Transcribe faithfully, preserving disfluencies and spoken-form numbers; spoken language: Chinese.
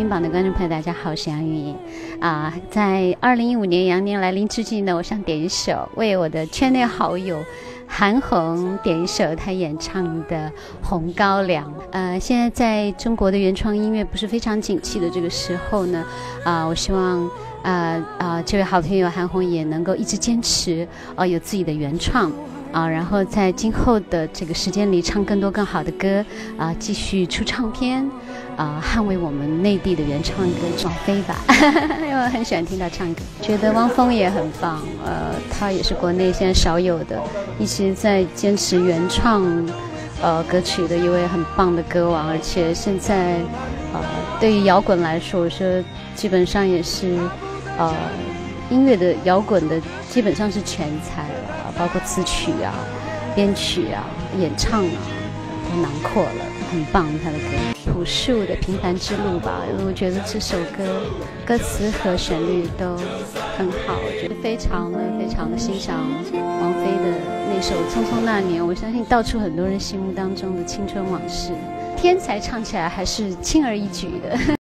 云榜的观众朋友，大家好，我是杨钰啊。在二零一五年羊年来临之际呢，我想点一首为我的圈内好友韩红点一首她演唱的《红高粱》。呃，现在在中国的原创音乐不是非常景气的这个时候呢，啊、呃，我希望呃呃这位好朋友韩红也能够一直坚持，呃，有自己的原创。啊，然后在今后的这个时间里唱更多更好的歌啊，继续出唱片啊，捍卫我们内地的原创歌王菲吧，因为我很喜欢听她唱歌，觉得汪峰也很棒，呃，他也是国内现在少有的一直在坚持原创呃歌曲的一位很棒的歌王，而且现在呃对于摇滚来说，我说基本上也是呃音乐的摇滚的基本上是全才了。包括词曲啊、编曲啊、演唱啊，都囊括了，很棒。他的歌，朴树的《平凡之路》吧，因为我觉得这首歌歌词和旋律都很好，我觉得非常的非常的欣赏王菲的那首《匆匆那年》，我相信道出很多人心目当中的青春往事，天才唱起来还是轻而易举的。